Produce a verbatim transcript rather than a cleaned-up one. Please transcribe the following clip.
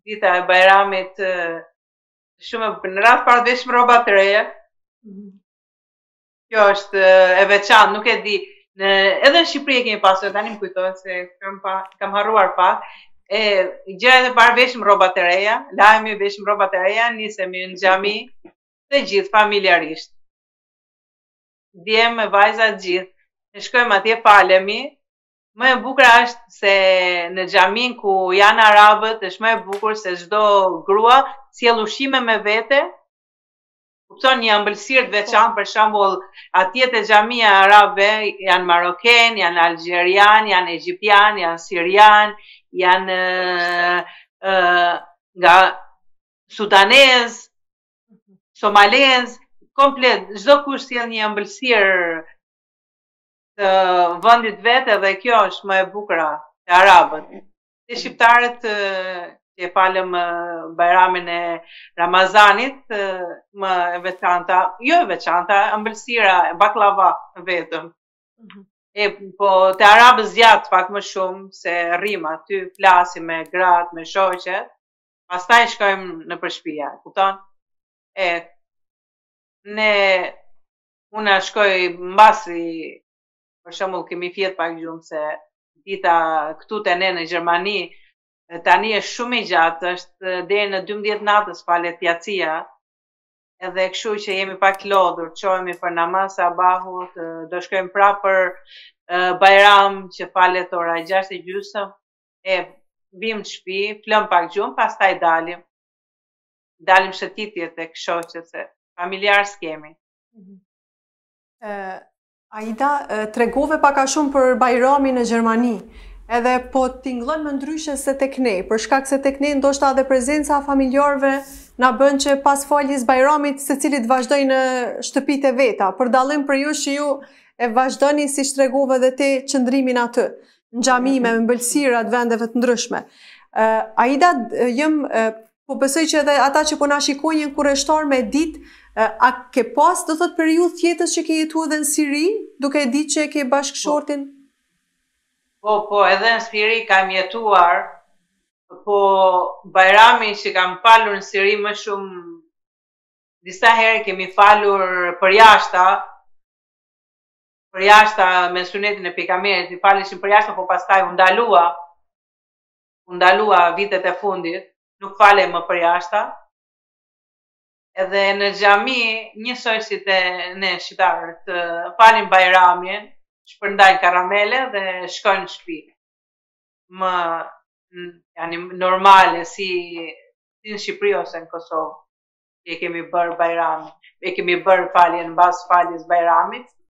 dita e Bajramit shumë në radhë parë veshëm rroba të reja. Kjo është e veçantë, nuk e di. Në, edhe në Shqipëri e kemi pasur, tani më kujtohet se kam, pa, kam harruar pak. E gjëra e parë veshëm rroba të reja, lajmi veshëm rroba të reja, nisemi në xhami, të gjithë familjarisht. Djemë, vajza të gjithë. Ne shkojmë atje, falemi. Më e bukur është se në xhamin ku janë arabët, është më e bukur se çdo grua sjell ushqime me vete. Kupton, një ëmbëlsirë të veçantë, për shembull, atje te xhamia arabe janë maroken, janë algjerian, janë egjiptian, janë sirian, janë uh, uh, nga sudanez, somalez, komplet, çdo kush sjell një ëmbëlsirë të vendit vetë dhe kjo është më e bukura te arabët. Te shqiptarët që e falëm Bajramin e Ramazanit, më e veçanta, jo e veçanta, ëmbëlsira, baklava vetëm. Mm-hmm. E, po te arabët zgjat pak më shumë se rrim aty, flasim me gratë, me shoqet, pastaj shkojmë në përshpia, kupton? E ne una shkoj mbasi. Për shembull, kemi fjet pak gjumë se dita këtu te ne në Gjermani, tani është shumë i gjatë, është deri në dymbëdhjetë natës falet jacia, edhe kështu që jemi pak lodhur, çohemi për namaz sabahut, do shkojmë prapë për uh, Bajram që falet ora gjashtë e gjysmë, e vim në shtëpi, flëm pak gjumë, pastaj dalim. Dalim shëtitje tek shoqet se familjar s'kemi. Mm-hmm. uh... Aida, tregove pak a shumë për Bajramin në Gjermani, edhe po tingëllon më ndryshe se tek ne, për shkak se tek ne ndoshta edhe prezenca familjarëve na bën që pas faljes Bajramit secilit vazhdojnë në shtëpitë e veta, për dallim për ju që ju e vazhdoni si tregove edhe te qëndrimin aty, në xhami me ëmbëlsira të vendeve të ndryshme. Uh, Aida, jëm uh, po besoj që edhe ata që po na shikojnë kurreshtar me ditë. A ke pas, do thot, periudhë tjetës që ke jetuar edhe në Siri, duke e ditë që e ke bashkëshortin? Po, po, edhe në Siri kam jetuar, po Bajramin që kam falur në Siri më shumë, disa herë kemi falur për jashta, për jashta me sunetin e pejgamberit, i falishim për jashta, po pastaj u ndalua, u ndalua vitet e fundit, nuk falem më për jashta. Edhe në xhami, njësoj si te ne shqiptarët, falim Bajramin, shpërndajnë karamele dhe shkojnë në shtëpi. Më yani normale si, si në Shqipëri ose në Kosovë. E kemi bërë Bajramin, e kemi bërë faljen mbas faljes Bajramit.